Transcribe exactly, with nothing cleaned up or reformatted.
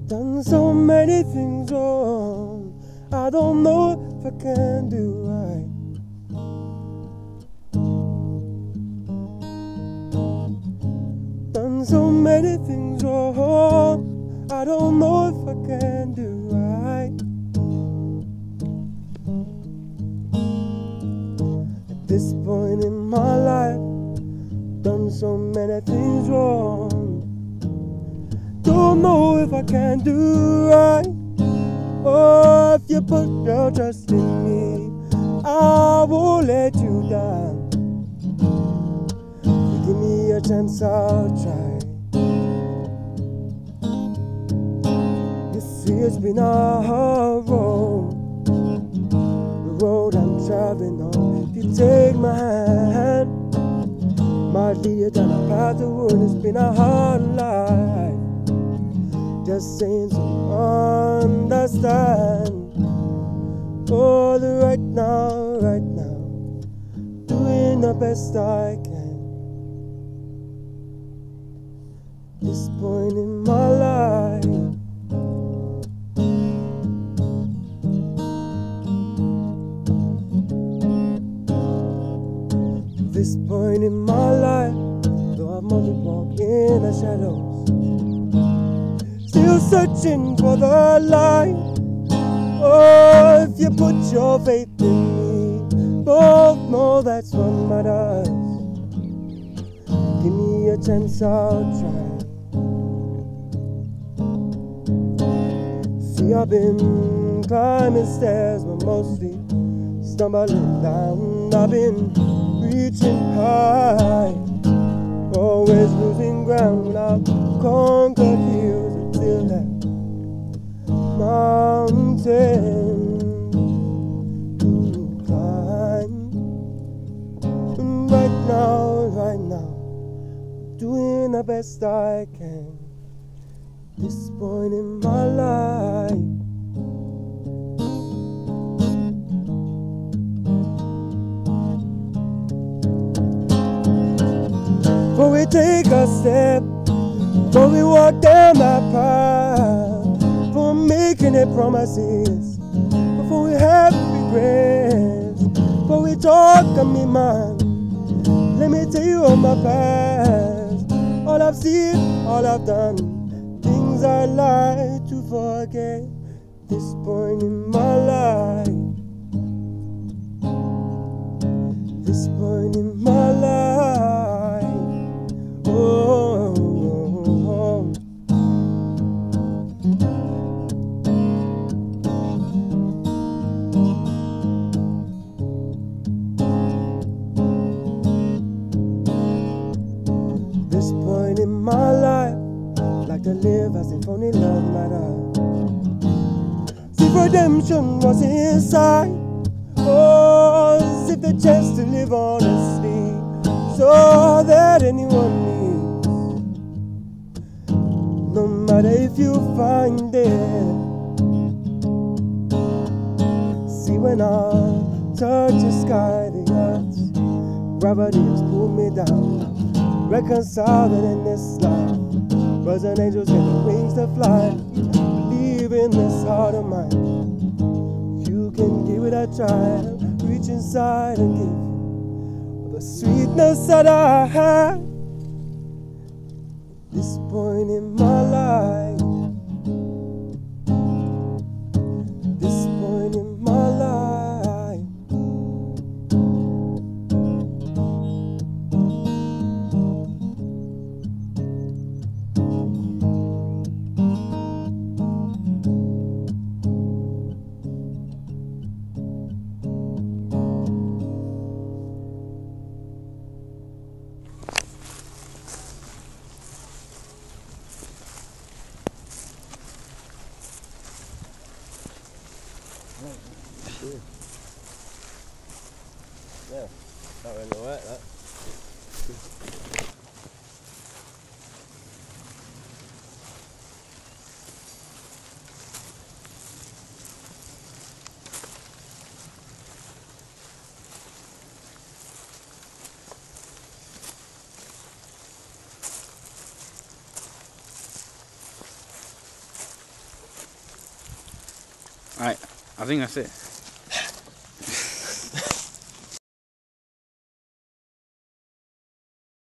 Done so many things wrong, I don't know if I can do right. Done so many things wrong, I don't know if I can do right. At this point in my life, done so many things wrong, don't know if I can do right. Oh, if you put your trust in me, I won't let you down. If you give me a chance, I'll try. You see, it's been a hard road, the road I'm traveling on. If you take my hand, might lead you down a path of wood. It's been a hard life, just saying so understand. Oh, the right now, right now, doing the best I can. This point in my life, this point in my life, though I'm only walking the shadows, still searching for the light. Oh, if you put your faith in me, both know that's what matters. Give me a chance, I'll try. See, I've been climbing stairs, but mostly stumbling down. I've been reaching high, always losing ground when I've conquered hills until that mountain to climb. And right now, right now, doing the best I can. This point in my life, before we take a step, before we walk down that path, before making it promises, before we have regrets, before we talk on me mind, let me tell you all my past, all I've seen, all I've done, things I like to forget. This point in my life, this point in my life, oh, oh, oh. This point in my life, like to live as if only love mattered. See, redemption was inside. Oh, as if the chance to live honestly, so that anyone needs, no matter if you find it. See, when I touch the sky, the earth's gravity has pulled me down, reconciling in this life. Birds and angels get the wings to fly. Believe in this heart of mine. If you can give it a try, reach inside and give the sweetness that I have. This point in my life, this point in my life. Alright, I think that's it.